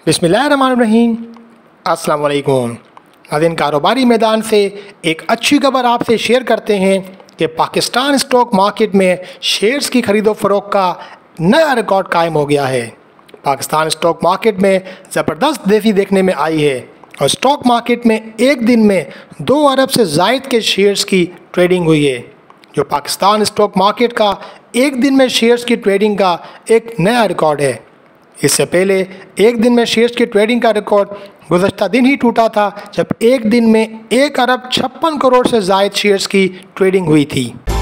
बिस्मिल्लाहिर्रहमानिर्रहीम। अस्सलाम वालेकुम। नाज़रीन, कारोबारी मैदान से एक अच्छी खबर आपसे शेयर करते हैं कि पाकिस्तान स्टॉक मार्केट में शेयर्स की खरीदो फरोख्त का नया रिकॉर्ड कायम हो गया है। पाकिस्तान स्टॉक मार्केट में ज़बरदस्त तेज़ी देखने में आई है और स्टॉक मार्केट में एक दिन में 2 अरब से ज़ायद के शेयर्स की ट्रेडिंग हुई है, जो पाकिस्तान स्टॉक मार्केट का एक दिन में शेयर्स की ट्रेडिंग का एक नया रिकॉर्ड है। इससे पहले एक दिन में शेयर्स की ट्रेडिंग का रिकॉर्ड गुज़श्ता दिन ही टूटा था, जब एक दिन में 1 अरब 56 करोड़ से ज़ायद शेयर्स की ट्रेडिंग हुई थी।